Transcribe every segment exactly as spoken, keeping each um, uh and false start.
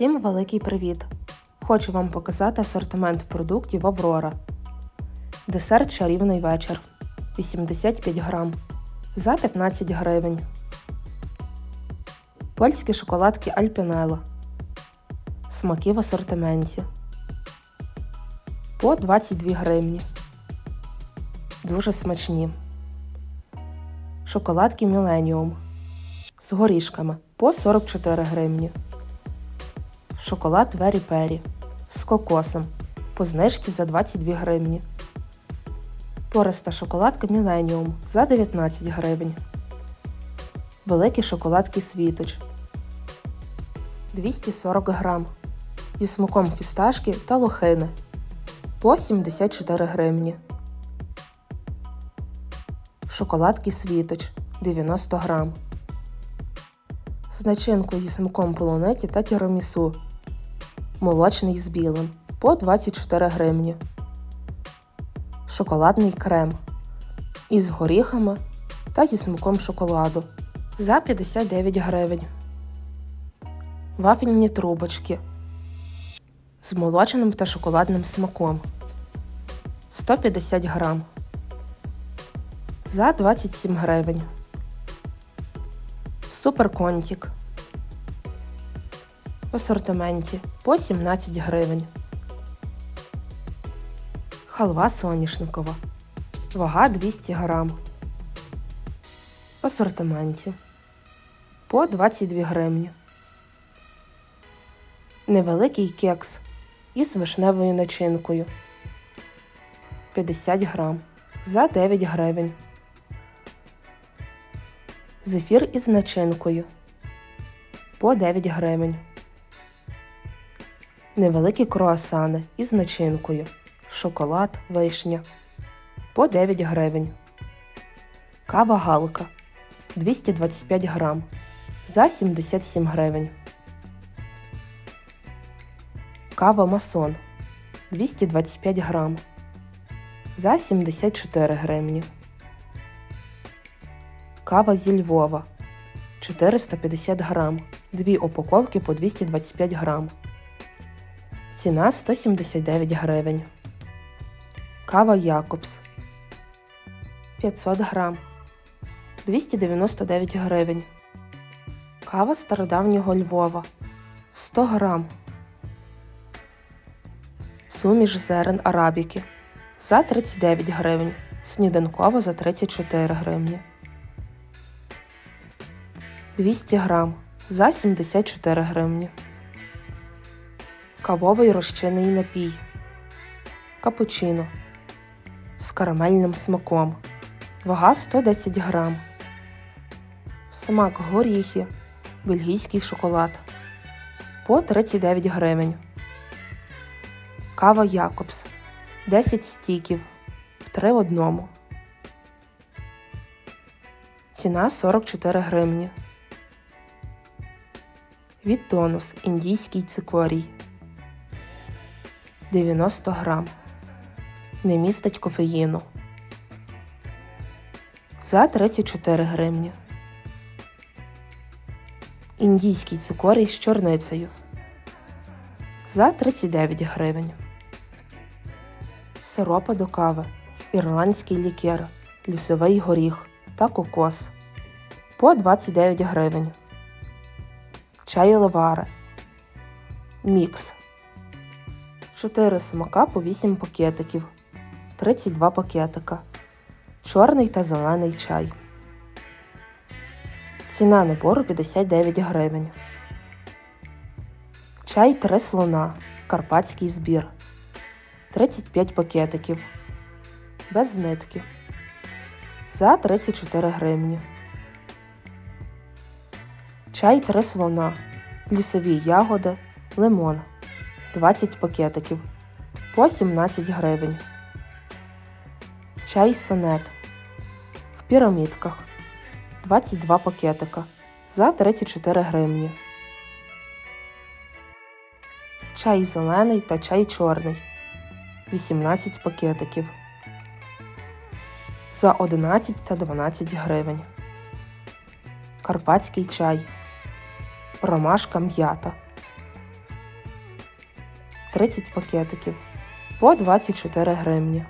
Всім великий привіт! Хочу вам показати асортимент продуктів Аврора. Десерт «Чарівний вечір» вісімдесят п'ять грам за п'ятнадцять гривень. Польські шоколадки Альпінело. Смаки в асортименті. По двадцять дві гривні. Дуже смачні. Шоколадки Міленіум з горішками по сорок чотири гривні. Шоколад Вері Пері з кокосом по знижці за двадцять дві гривні. Пориста шоколадка Міленіум за дев'ятнадцять гривень. Великі шоколадки Світоч двісті сорок грам зі смаком фісташки та лохини по сімдесят чотири гривні. Шоколадки Світоч дев'яносто грам. З начинкою зі смаком полуниці та тірамісу. Молочний з білим по двадцять чотири гривні. Шоколадний крем із горіхами та зі смаком шоколаду за п'ятдесят дев'ять гривень. Вафельні трубочки з молочним та шоколадним смаком сто п'ятдесят грам за двадцять сім гривень. Суперконтік в асортименті по сімнадцять гривень. Халва соняшникова. Вага двісті грам. В асортименті по двадцять дві гривні. Невеликий кекс із вишневою начинкою п'ятдесят грам за дев'ять гривень. Зефір із начинкою по дев'ять гривень. Невеликі круасани із начинкою шоколад, вишня по дев'ять гривень. Кава Галка двісті двадцять п'ять грам за сімдесят сім гривень. Кава Масон двісті двадцять п'ять грам за сімдесят чотири гривні. Кава зі Львова чотириста п'ятдесят грам, дві упаковки по двісті двадцять п'ять грам. Ціна сто сімдесят дев'ять гривень. Кава Якобс п'ятсот грам двісті дев'яносто дев'ять гривень. Кава Стародавнього Львова сто грам. Суміш зерен арабіки за тридцять дев'ять гривень. Сніданкова за тридцять чотири гривні. двісті грам за сімдесят чотири гривні. Кавовий розчинний напій капучино з карамельним смаком. Вага сто десять грам. Смак горіхи, бельгійський шоколад по тридцять дев'ять гривень. Кава Якобс десять стіків в три в одному. Ціна сорок чотири гривні. Вітонус індійський цикорій дев'яносто грам. Не містить кофеїну. За тридцять чотири гривні. Індійський цикорій з чорницею за тридцять дев'ять гривень. Сиропи до кави, ірландський лікер, лісовий горіх та кокос по двадцять дев'ять гривень. Чай Леваре мікс чотири смака по вісім пакетиків, тридцять два пакетика. Чорний та зелений чай. Ціна набору п'ятдесят дев'ять гривень. Чай Три слона, карпатський збір. тридцять п'ять пакетиків. Без нитки. За тридцять чотири гривні. Чай Три слона, лісові ягоди, лимон. двадцять пакетиків по сімнадцять гривень. Чай Сонет в пірамідках двадцять два пакетика за тридцять чотири гривні. Чай зелений та чай чорний вісімнадцять пакетиків за одинадцять та дванадцять гривень. Карпатський чай ромашка м'ята тридцять пакетиків по двадцять чотири гривні.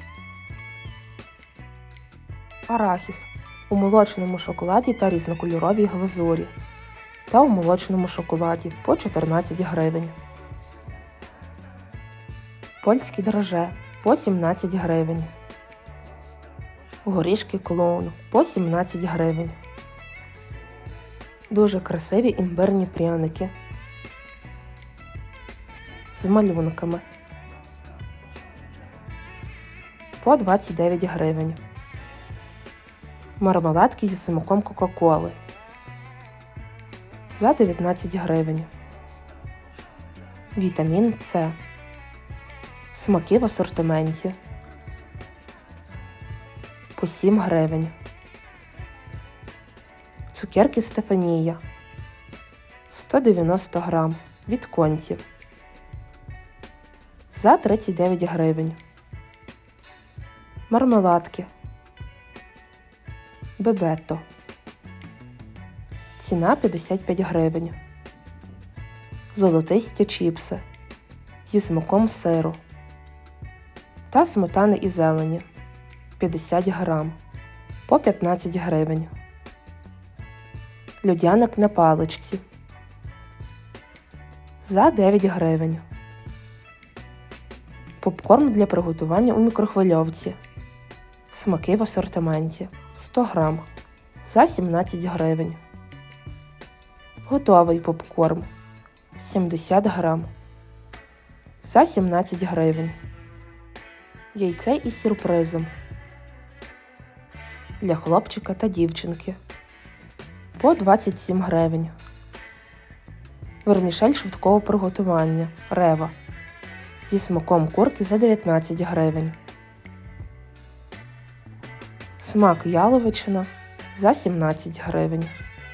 Арахіс у молочному шоколаді та різнокольоровій глазурі та у молочному шоколаді по чотирнадцять гривень. Польські драже по сімнадцять гривень. Горішки клоун по сімнадцять гривень. Дуже красиві імбирні пряники з малюнками по двадцять дев'ять гривень. Мармеладки зі смаком Кока-Коли за дев'ятнадцять гривень. Вітамін С. Смаки в асортименті по сім гривень. Цукерки Стефанія сто дев'яносто грам від Конті за тридцять дев'ять гривень. Мармеладки Бебетто. Ціна п'ятдесят п'ять гривень. Золотисті чіпси зі смаком сиру та сметани і зелені п'ятдесят грам по п'ятнадцять гривень. Льодяник на паличці за дев'ять гривень. Попкорн для приготування у мікрохвильовці. Смаки в асортименті сто грам за сімнадцять гривень. Готовий попкорн сімдесят грам за сімнадцять гривень. Яйце із сюрпризом для хлопчика та дівчинки по двадцять сім гривень. Вермішель швидкого приготування Рева зі смаком курки за дев'ятнадцять гривень. Смак яловичина за сімнадцять гривень.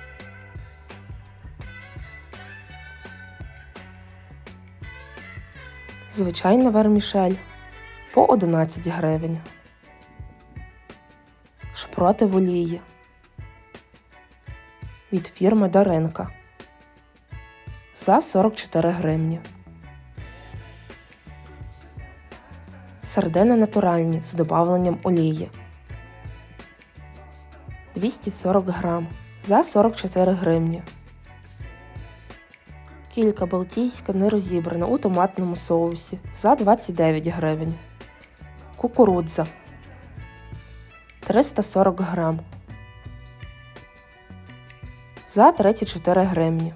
Звичайна вермішель по одинадцять гривень. Шпроти в олії від фірми Даринка за сорок чотири гривні. Сардини натуральні з добавленням олії двісті сорок грам за сорок чотири гривні. Кілька балтійська не розібрана у томатному соусі за двадцять дев'ять гривень. Кукурудза триста сорок грам за тридцять чотири гривні.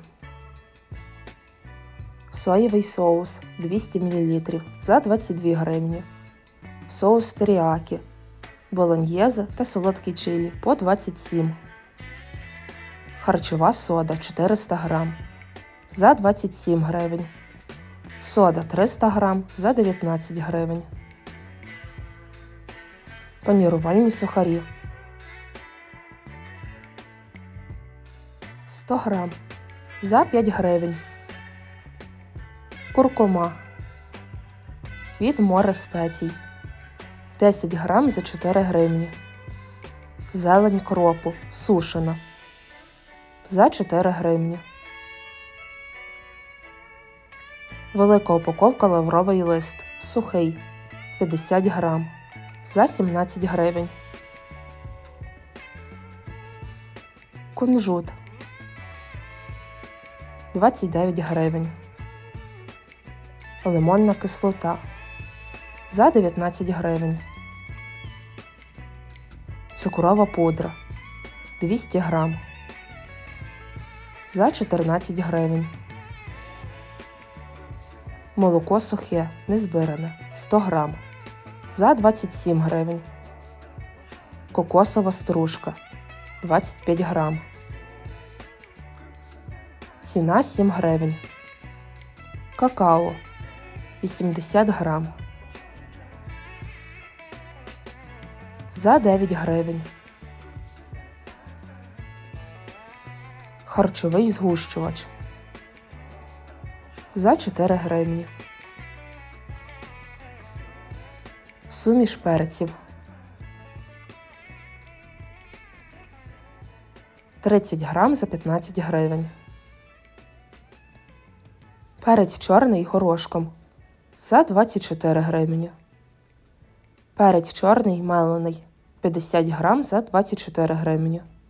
Соєвий соус двісті мілілітрів за двадцять дві гривні. Соус теріякі, болоньєзе та солодкий чилі по двадцять сім. Харчова сода чотириста грам за двадцять сім гривень. Сода триста грам за дев'ятнадцять гривень. Панірувальні сухарі сто грам за п'ять гривень. Куркума від море спецій десять грам за чотири гривні. Зелень кропу сушена за чотири гривні. Велика упаковка лавровий лист сухий п'ятдесят грам за сімнадцять гривень. Кунжут двадцять дев'ять гривень. Лимонна кислота за дев'ятнадцять гривень. Цукрова пудра двісті грам за чотирнадцять гривень. Молоко сухе, незбиране сто грам за двадцять сім гривень. Кокосова стружка двадцять п'ять грам. Ціна сім гривень. Какао вісімдесят грам за дев'ять гривень. Харчовий згущувач за чотири гривні. Суміш перців тридцять грам за п'ятнадцять гривень. Перець чорний горошком за двадцять чотири гривні. Перець чорний мелений п'ятдесят грам за двадцять чотири гривні.